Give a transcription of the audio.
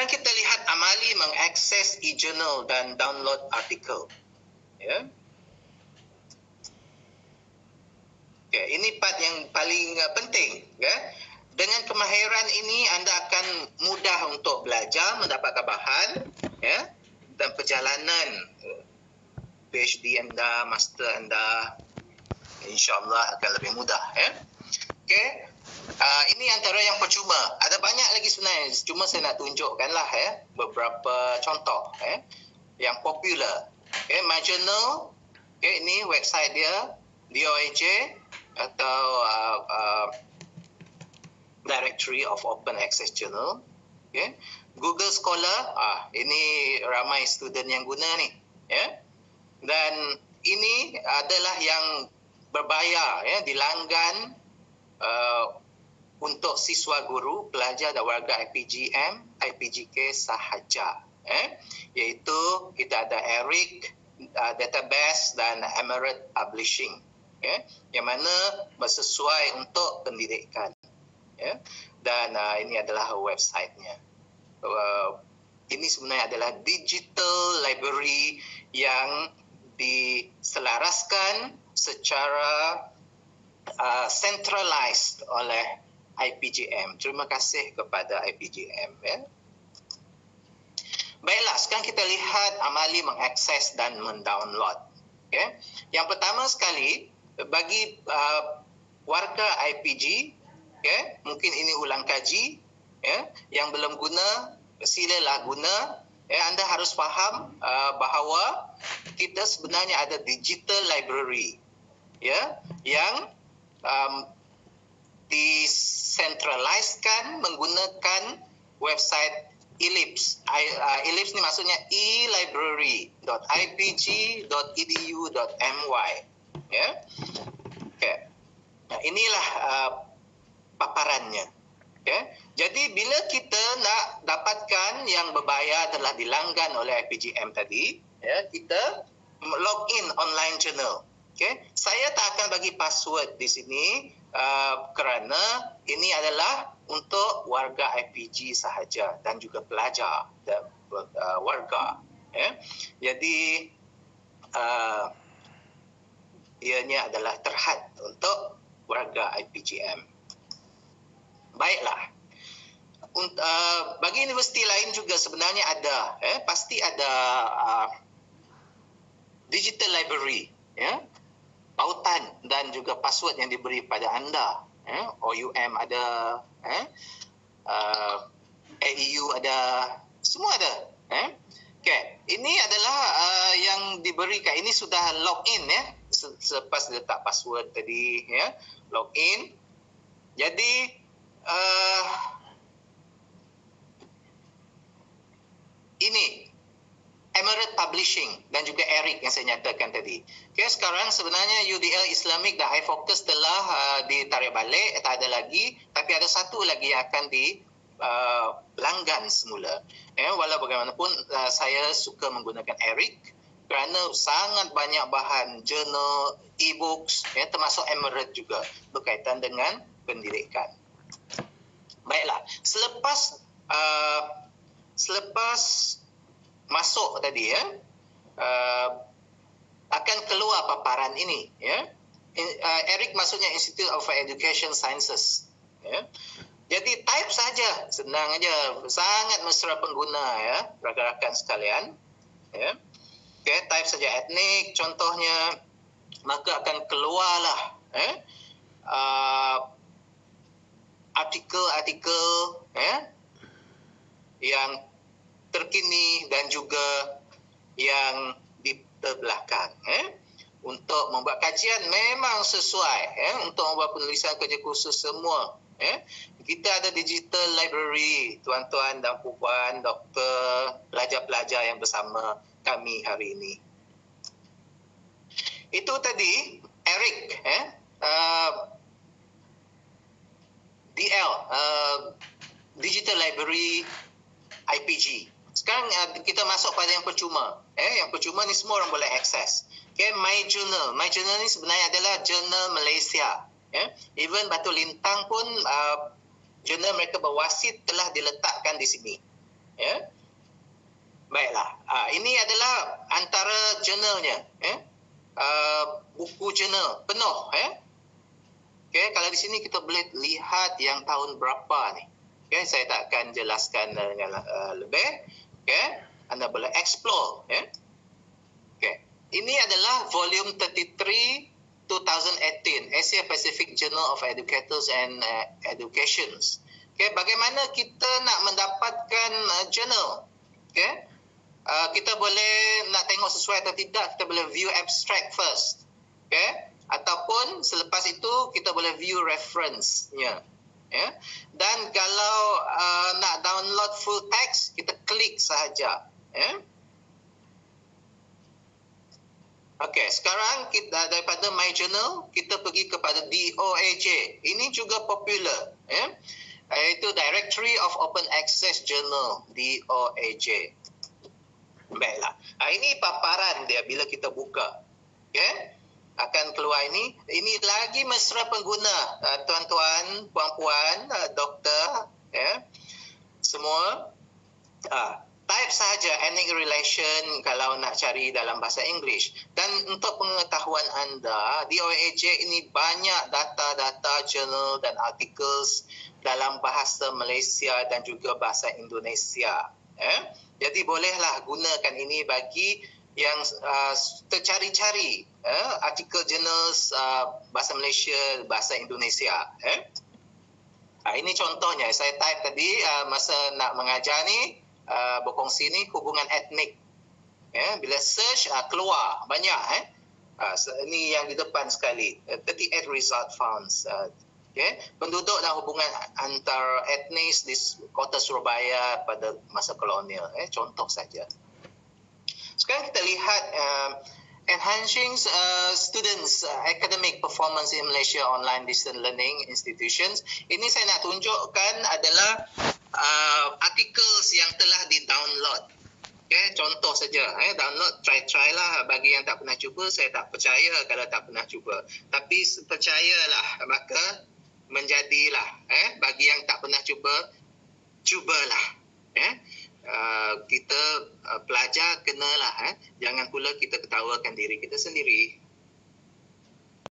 kita lihat amali mengakses e-journal dan download artikel. Ya. Okay, ini part yang paling penting. Ya. Dengan kemahiran ini, anda akan mudah untuk belajar, mendapatkan bahan, ya, dan perjalanan PhD anda, master anda, insyaAllah akan lebih mudah. Ya. Okay. Ini antara yang percuma. Ada banyak lagi sebenarnya. Cuma saya nak tunjukkanlah beberapa contoh yang popular. Okay, My Journal. Okay, ini website dia, DOAJ atau Directory of Open Access Journal. Okay. Google Scholar. Ini ramai student yang guna ni. Dan ini adalah yang berbayar, dilanggan untuk siswa guru, pelajar dan warga IPGM, IPGK sahaja. Iaitu kita ada ERIC, Database dan Emirate Publishing. Yang mana bersesuai untuk pendidikan. Dan ini adalah website-nya. Ini sebenarnya adalah digital library yang diselaraskan secara centralized oleh IPGM. Terima kasih kepada IPGM. Baiklah, sekarang kita lihat amali mengakses dan mendownload. Yang pertama sekali, bagi warga IPG, mungkin ini ulang kaji, yang belum guna, silalah guna. Anda harus faham bahawa kita sebenarnya ada digital library, yang disentraliskan menggunakan website Ellipse. Ellipse ni maksudnya elibrary.ipg.edu.my. Inilah paparannya. Jadi bila kita nak dapatkan yang berbayar telah dilanggan oleh IPGM tadi, kita login online journal. Saya tak akan bagi password di sini kerana ini adalah untuk warga IPG sahaja dan juga pelajar dan warga. Jadi ianya adalah terhad untuk warga IPGM. Baiklah. Bagi universiti lain juga sebenarnya ada, pasti ada digital library, pautan dan juga password yang diberi pada anda. OUM ada, AEU ada, semua ada. Ini adalah yang diberikan. Ini sudah login, selepas letak password tadi, login. Jadi ini Emirate Publishing dan juga ERIC yang saya nyatakan tadi. Sekarang sebenarnya UDL Islamic dan iFocus telah ditarik balik, tak ada lagi, tapi ada satu lagi yang akan dilanggan semula. Walau bagaimanapun saya suka menggunakan ERIC kerana sangat banyak bahan jurnal, e-books, termasuk Emirate juga berkaitan dengan pendidikan. Baiklah, selepas masuk tadi, akan keluar paparan ini. ERIC maksudnya Institute of Education Sciences. Jadi type saja, senang aja, sangat mesra pengguna, rakan-rakan sekalian. Type saja etnik contohnya, maka akan keluarlah artikel-artikel yang terkini dan juga yang di terbelakang. Untuk membuat kajian memang sesuai, untuk membuat penulisan kerja kursus semua. Kita ada digital library, tuan-tuan dan puan, doktor, pelajar-pelajar yang bersama kami hari ini. Itu tadi ERIC, DL, Digital Library IPG. Sekarang kita masuk pada yang percuma. Yang percuma ni semua orang boleh akses. My Journal. My Journal ni sebenarnya adalah jurnal Malaysia. Even Batu Lintang pun jurnal mereka berwasit telah diletakkan di sini. Ya. Baiklah. Ini adalah antara jurnalnya. Buku jurnal penuh. Okay, kalau di sini kita boleh lihat yang tahun berapa ni. Okay, saya tak akan jelaskan dengan lebih. Okay, anda boleh explore. Okay. Ini adalah volume 33 2018 Asia Pacific Journal of Educators and Educations. Okay, bagaimana kita nak mendapatkan journal? Okay. Kita boleh nak tengok sesuai atau tidak, kita boleh view abstract first. Okay. Ataupun selepas itu kita boleh view reference-nya. Dan kalau nak download full text, kita klik sahaja. Okey, sekarang kita daripada My Journal, kita pergi kepada DOAJ. Ini juga popular. Iaitu Directory of Open Access Journal, DOAJ. Baiklah. Ini paparan dia bila kita buka. Okay? Akan keluar ini. Ini lagi mesra pengguna. Tuan-tuan, puan-puan, doktor, semua. Type sahaja ethnic relation kalau nak cari dalam bahasa Inggeris. Dan untuk pengetahuan anda, DOAJ ini banyak data-data jurnal dan articles dalam bahasa Malaysia dan juga bahasa Indonesia. Jadi bolehlah gunakan ini bagi yang tercari-cari artikel jurnal bahasa Malaysia, bahasa Indonesia. Ini contohnya, saya type tadi masa nak mengajar ni, berkongsi ni hubungan etnik. Bila search, keluar banyak. Ini yang di depan sekali, 38 result found. Penduduk dan hubungan antar etnis di kota Surabaya pada masa kolonial. Contoh saja. Sekarang kita lihat enhancing students academic performance in Malaysia online distance learning institutions. Ini saya nak tunjukkan adalah articles yang telah di-download. Contoh saja, download, try lah. Bagi yang tak pernah cuba, saya tak percaya kalau tak pernah cuba. Tapi percayalah, maka menjadilah. Bagi yang tak pernah cuba, cubalah. Kita pelajar kenalah. Jangan pula kita ketawakan diri kita sendiri.